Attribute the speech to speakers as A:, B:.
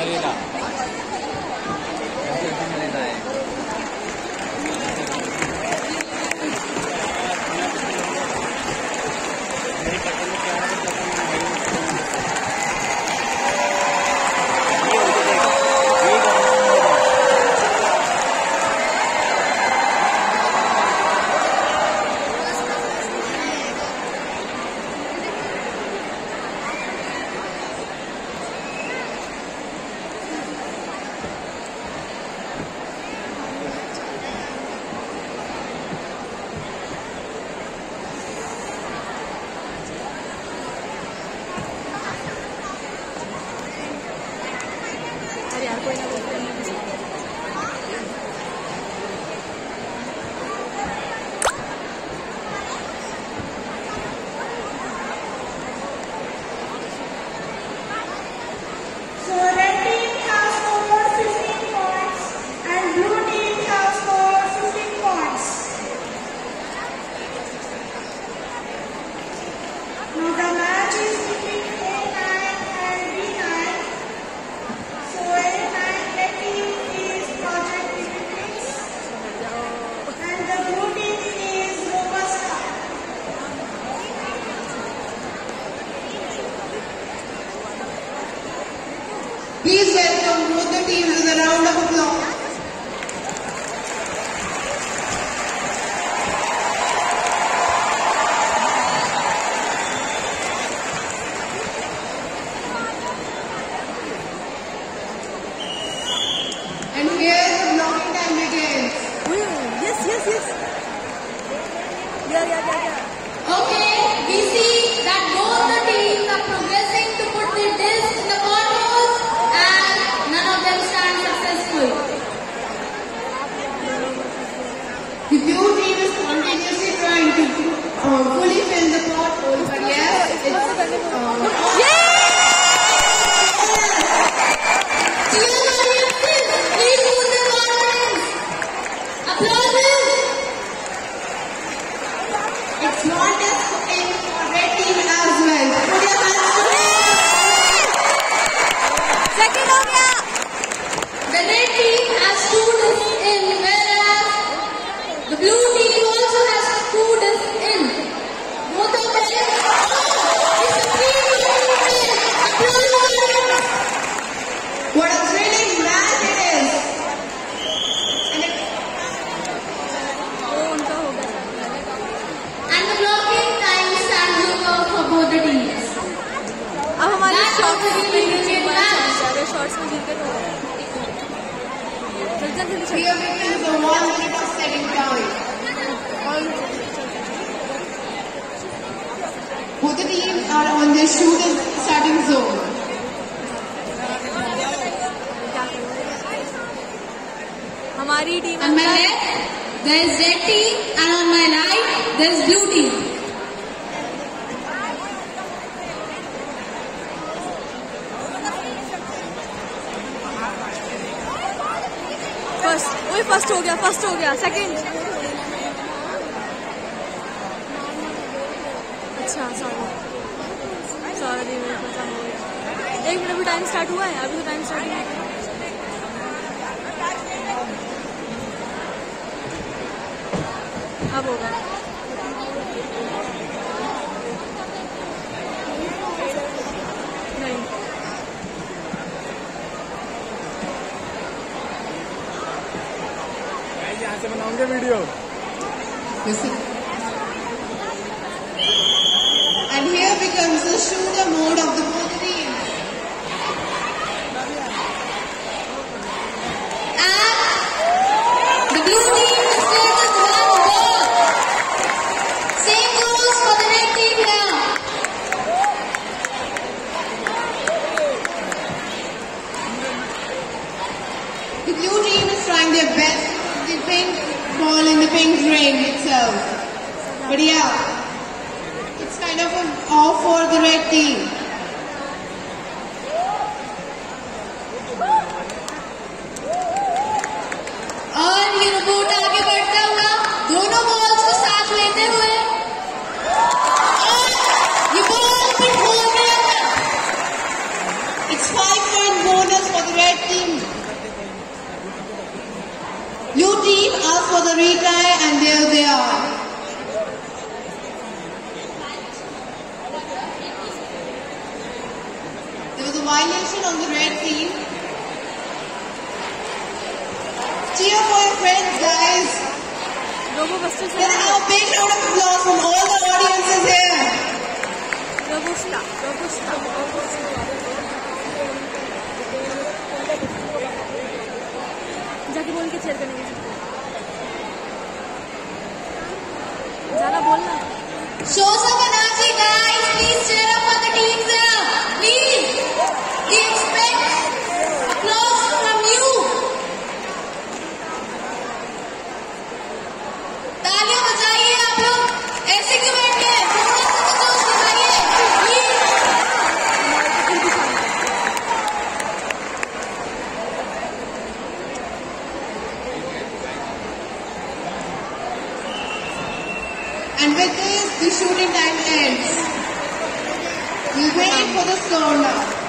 A: Please welcome both the teams with a round of applause. And here the blocking time begins.
B: Yes. Yeah.
C: Okay, we see that both the teams are progressing to put their discs in the potholes and none of them stand successful.
A: The blue team is continuously trying to fully fill the potholes, but yes, it's It's not just in red team as well. Put your hands together.
B: Second हो गया.
C: The red team has 2 discs in, whereas the blue team also has 2 discs in. Both of them. It's a 3-2 win.
A: What a thrilling match it is.
C: And the blocking time stands over for both the teams.
B: अब हमारे
C: That
B: shorts
C: was a
B: में
C: really brilliant match.
B: Shorts में गिर हो गया.
A: Here begins the 1 minute of setting time. Both the teams are on their shooting starting zone.
B: हमारी team
C: On my left, there is red team, and on my right, there is blue team.
B: First हो गया second. अच्छा sorry मेरे पता हो गया. 1 minute भी time start हुआ है. अभी तो टाइम स्टार्ट हुआ है. अब होगा. नहीं
D: यहाँ से बनाऊंगे video.
A: And here becomes the shooter mode of the both teams.
C: And the blue team is playing with 1 ball. Same goes for the red team here.
A: The blue team is trying their best to put the pink ball in the pink ring itself. But yeah, it's kind of an off for the red team.
C: और ये robot आगे बढ़ता हुआ दोनों balls को साथ लेते हुए और ये बॉल पिन होल में आता.
A: It's 5 point bonus for the red team. Blue team asked for the retry and there they are. There was a violation on the red team. Cheer for your friends, guys. Let's have a big round of applause from all the audiences here.
B: Robusta. जाके बोल के chair करने ज़्यादा बोलना
C: Show some energy, guys. Please cheer up for the teams there. Please. We expect applause from you. तालियां बजाइए आप लोग. ऐसे क्यों बैठे हैं? थोड़ा सा जोश दिखाइए. Please.
A: And with this, the shooting time ends. We wait for the score now.